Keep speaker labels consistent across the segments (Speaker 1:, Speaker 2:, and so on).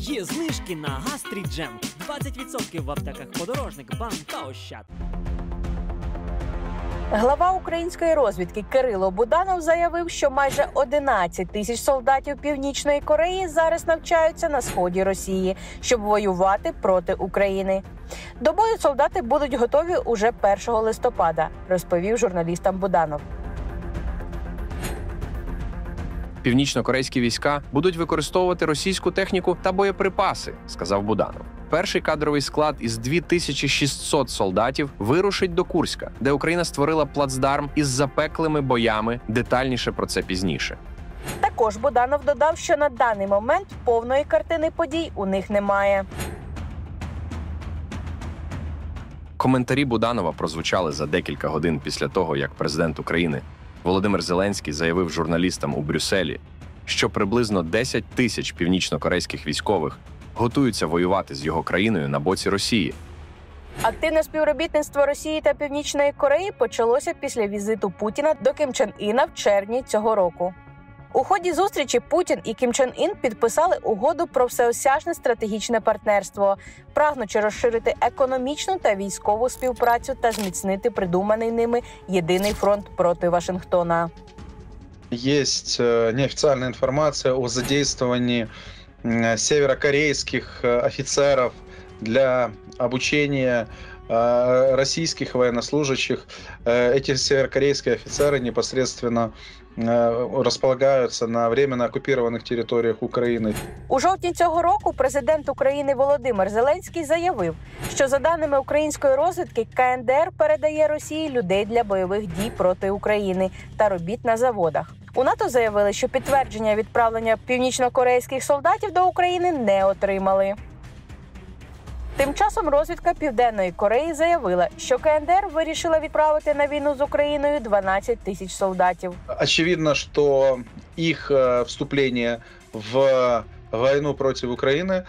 Speaker 1: Є знижки на Гастріджем. 20% в аптеках Подорожник, БАМ та Ощад.
Speaker 2: Глава української розвідки Кирило Буданов заявив, що майже 11 тисяч солдатів Північної Кореї зараз навчаються на сході Росії, щоб воювати проти України. До бою солдати будуть готові уже 1 листопада, розповів журналістам Буданов.
Speaker 3: Північно-корейські війська будуть використовувати російську техніку та боєприпаси, сказав Буданов. Перший кадровий склад із 2600 солдатів вирушить до Курська, де Україна створила плацдарм із запеклими боями. Детальніше про це пізніше.
Speaker 2: Також Буданов додав, що на даний момент повної картини подій у них немає.
Speaker 3: Коментарі Буданова прозвучали за декілька годин після того, як президент України Володимир Зеленський заявив журналістам у Брюсселі, що приблизно 10 тисяч північно-корейських військових готуються воювати з його країною на боці Росії.
Speaker 2: Активне співробітництво Росії та Північної Кореї почалося після візиту Путіна до Кім Чен Іна в червні цього року. У ході зустрічі Путін і Кім Чен Ін підписали угоду про всеосяжне стратегічне партнерство, прагнучи розширити економічну та військову співпрацю та зміцнити придуманий ними єдиний фронт проти Вашингтона.
Speaker 4: Есть неофициальная информация о задействовании северокорейских офицеров для обучения российских военнослужащих. Эти северокорейские офицеры непосредственно розполагаються на временно окупованих територіях України.
Speaker 2: У жовтні цього року президент України Володимир Зеленський заявив, що за даними української розвідки, КНДР передає Росії людей для бойових дій проти України та робіт на заводах. У НАТО заявили, що підтвердження відправлення північно-корейських солдатів до України не отримали. Тим часом розвідка Південної Кореї заявила, що КНДР вирішила відправити на війну з Україною 12 тисяч солдатів.
Speaker 4: Очевидно, що їх вступлення в війну проти України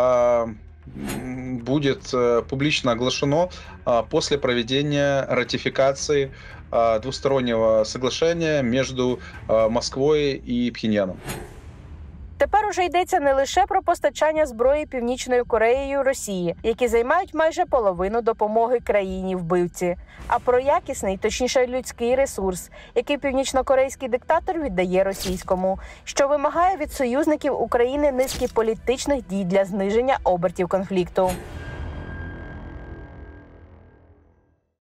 Speaker 4: будет публично оглашено после проведения ратификации двустороннего соглашения между Москвой і Пхеньяном.
Speaker 2: Тепер уже йдеться не лише про постачання зброї Північною Кореєю Росії, які займають майже половину допомоги країні-вбивці, а про якісний, точніше людський ресурс, який північно-корейський диктатор віддає російському, що вимагає від союзників України низки політичних дій для зниження обертів конфлікту.